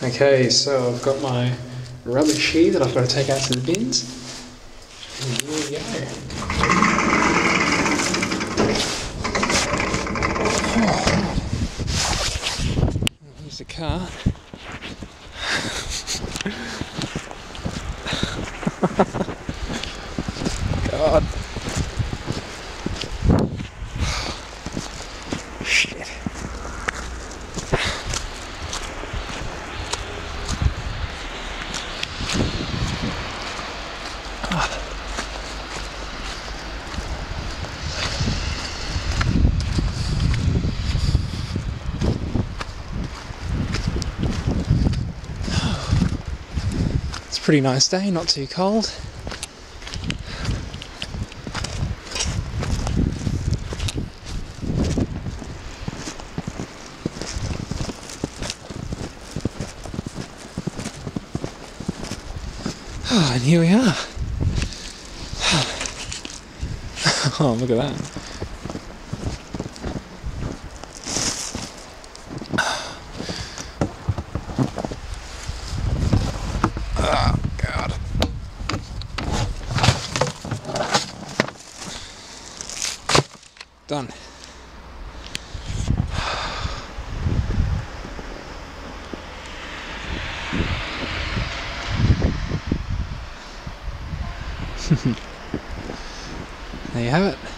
Okay, so I've got my rubbish here that I've got to take out to the bins. And here we go. Here's the car. God. Shit. It's a pretty nice day, not too cold. Oh, and here we are. Oh, look at that. Oh, God. Done. There you have it.